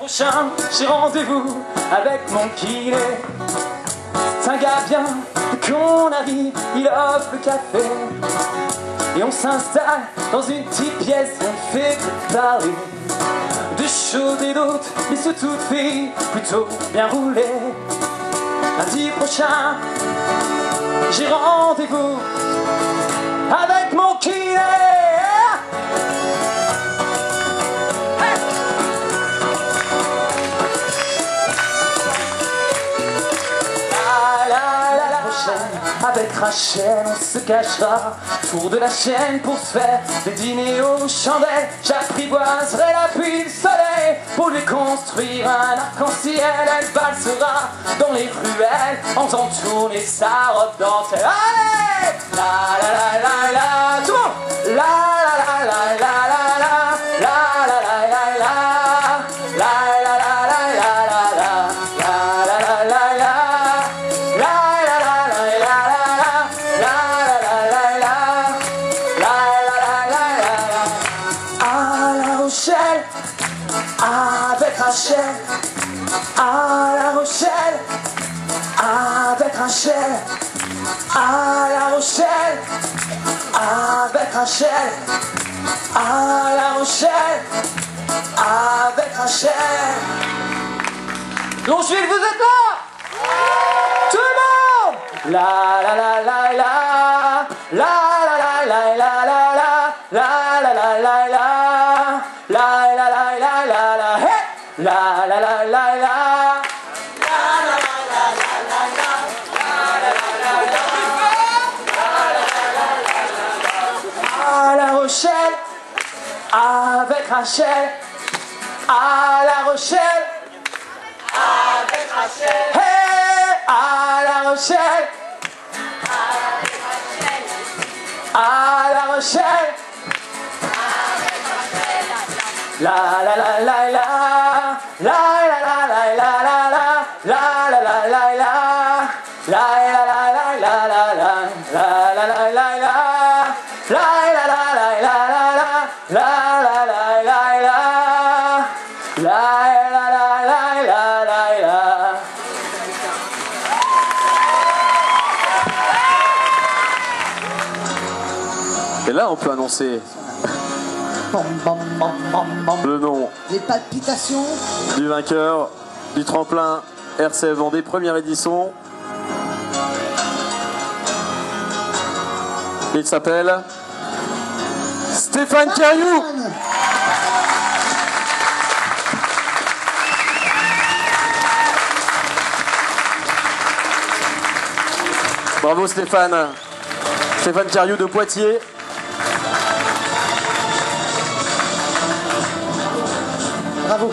prochain, j'ai rendez-vous avec mon kiné. C'est un gars bien, dès qu'on arrive, il offre le café. Et on s'installe dans une petite pièce, on ne fait que parler de choses et d'autres, mais surtout de filles plutôt bien roulées. Lundi prochain, j'ai rendez-vous avec mon kiné. Avec Rachel, on se cachera autour de la chaîne pour se faire des dîners aux chandelles. J'apprivoiserai la pluie, le soleil pour lui construire un arc-en-ciel. Elle valsera dans les ruelles en faisant tourner sa robe dentelle. Allez, la la la la la, tout le monde, la la la la la la la la la la la la la avec Rachel, à La Rochelle, avec Rachel, à La Rochelle, avec Rachel, à La Rochelle, avec Rachel. Longeville, vous êtes là? Tout le monde! La la la la la, la la la la la la, la la la la la. La la la la la la, hey! La la la la la. À La Rochelle, avec Rachel, à La Rochelle, avec Rachel, hey! À La Rochelle, avec Rachel, à La Rochelle. La la la la la, la la la la la la, la la la la la, la la la la la la, la la la la la, la la la la la la, la la la la la, la. Et là, on peut annoncer le nom, les palpitations du vainqueur du tremplin RCF Vendée première édition. Il s'appelle Stéphane Cariou. Bravo Stéphane. Stéphane Cariou de Poitiers. Bravo.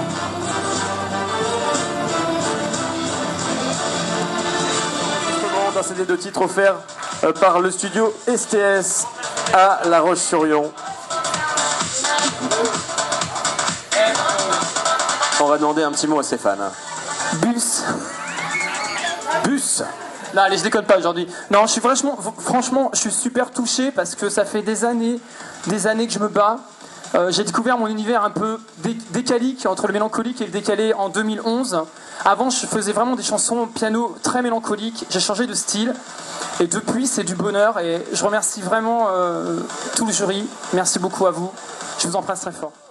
Un CD de titres offert par le studio STS à La Roche-sur-Yon. On va demander un petit mot à Stéphane. Bus. Bus. Non, allez, je déconne pas aujourd'hui. Non, je suis franchement, je suis super touché parce que ça fait des années que je me bats. J'ai découvert mon univers un peu décalique entre le mélancolique et le décalé en 2011. Avant, je faisais vraiment des chansons piano très mélancoliques. J'ai changé de style et depuis, c'est du bonheur. Et je remercie vraiment tout le jury. Merci beaucoup à vous. Je vous embrasse très fort.